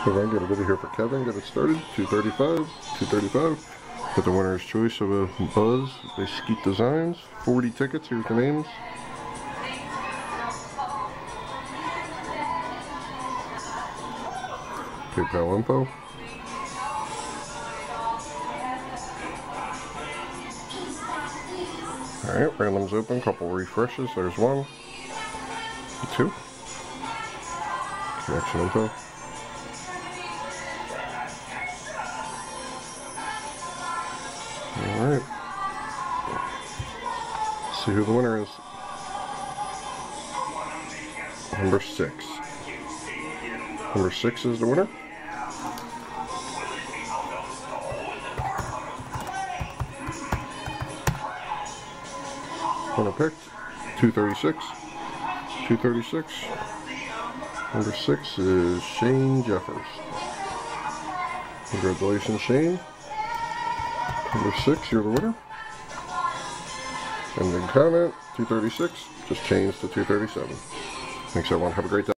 Alright, got a video here for Kevin. Get it started. 235, 235. Got the winner's choice of a Buzz by Skeet Designs. 40 tickets. Here's the names. PayPal info. Alright, random's open. Couple refreshes. There's one. 2. Connection info. Alright. See who the winner is. Number 6. Number 6 is the winner. Winner picked 236. 236. Number 6 is Shane Jeffers. Congratulations, Shane. Number 6, you're the winner. And then comment 236 just changed to 237. Thanks everyone. Have a great day.